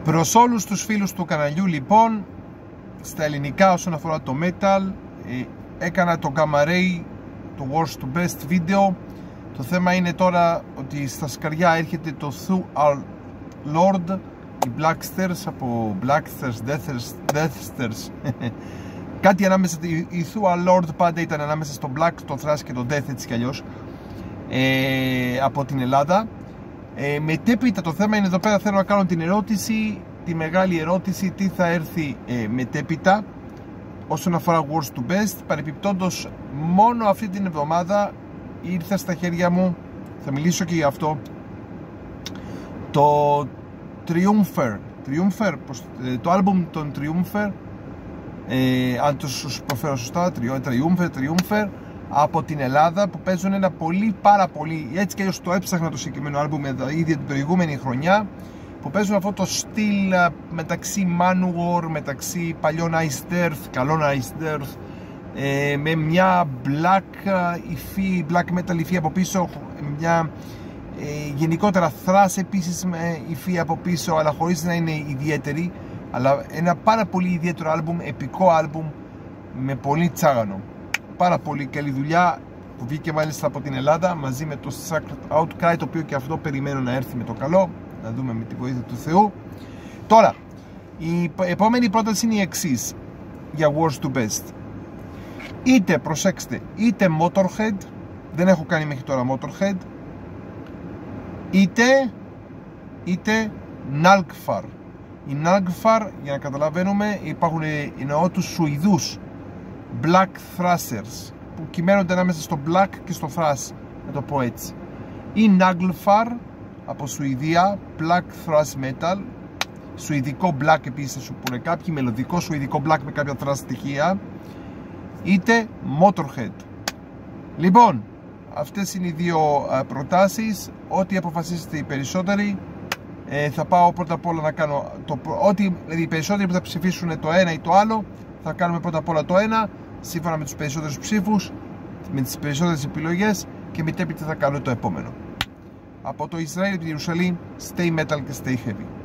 Προς όλους τους φίλους του καναλιού λοιπόν, στα ελληνικά όσον αφορά το metal, έκανα το Gamma Ray, το worst to best βίντεο. Το θέμα είναι τώρα ότι στα σκαριά έρχεται το Through Our Lord, οι Blacksters από Blacksters, Deathsters κάτι ανάμεσα, η Through Our Lord πάντα ήταν ανάμεσα στο Black, το Thrash και το Death, έτσι κι αλλιώς, από την Ελλάδα. Μετέπειτα το θέμα είναι εδώ πέρα, θέλω να κάνω την ερώτηση, τη μεγάλη ερώτηση, τι θα έρθει μετέπειτα όσον αφορά worst to best. Παρεπιπτόντως, μόνο αυτή την εβδομάδα ήρθε στα χέρια μου, θα μιλήσω και για αυτό, το Triumpher, το άλμπουμ των Triumpher, αν το προφέρω σωστά, Triumpher από την Ελλάδα, που παίζουν ένα πάρα πολύ, έτσι και αλλιώς το έψαχνα το συγκεκριμένο άλμπουμ ήδη την προηγούμενη χρονιά, που παίζουν αυτό το στυλ μεταξύ Manowar, μεταξύ παλιών Iced Earth, καλών Iced Earth, με μια black metal υφή από πίσω, μια γενικότερα thrash επίσης με υφή από πίσω, αλλά χωρίς να είναι ιδιαίτερη, αλλά ένα πάρα πολύ ιδιαίτερο άλμπουμ, επικό άλμπουμ με πολύ τσάγανο, πάρα πολύ καλή δουλειά, που βγήκε μάλιστα από την Ελλάδα μαζί με το Sacred Outcry, το οποίο και αυτό περιμένω να έρθει με το καλό, να δούμε με τη βοήθεια του Θεού. Τώρα, η επόμενη πρόταση είναι η εξής για worst to best. Είτε, προσέξτε, είτε Motorhead, δεν έχω κάνει μέχρι τώρα Motorhead, είτε Nalgfar. Οι Nalgfar, για να καταλαβαίνουμε, υπάρχουν, εννοώ τους Σουηδούς Black Thrashers, που κυμαίνονται ανάμεσα στο Black και στο Thrash, να το πω έτσι. Η Naglfar από Σουηδία, Black Thrash Metal, σουηδικό Black επίσης θα σου πούνε κάποιοι, μελωδικό σουηδικό Black με κάποια Thrash στοιχεία, είτε Motorhead. Λοιπόν, αυτές είναι οι δύο προτάσεις. Ό,τι αποφασίσετε οι περισσότεροι, θα πάω πρώτα απ' όλα να κάνω δηλαδή οι περισσότεροι που θα ψηφίσουν το ένα ή το άλλο, θα κάνουμε πρώτα απ' όλα το ένα, σύμφωνα με τους περισσότερους ψήφους, με τις περισσότερες επιλογές, και μετέπειτα θα κάνω το επόμενο. Από το Ισραήλ, από την Ιερουσαλήμ, stay metal και stay heavy.